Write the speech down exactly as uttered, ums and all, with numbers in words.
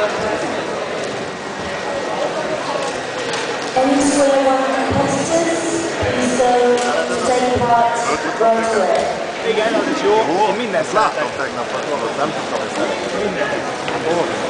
Any square one competitors, please go to take part right away. Igen, az is jó. Én mindent láttam tegnap, nem tudtam ezt. Minden.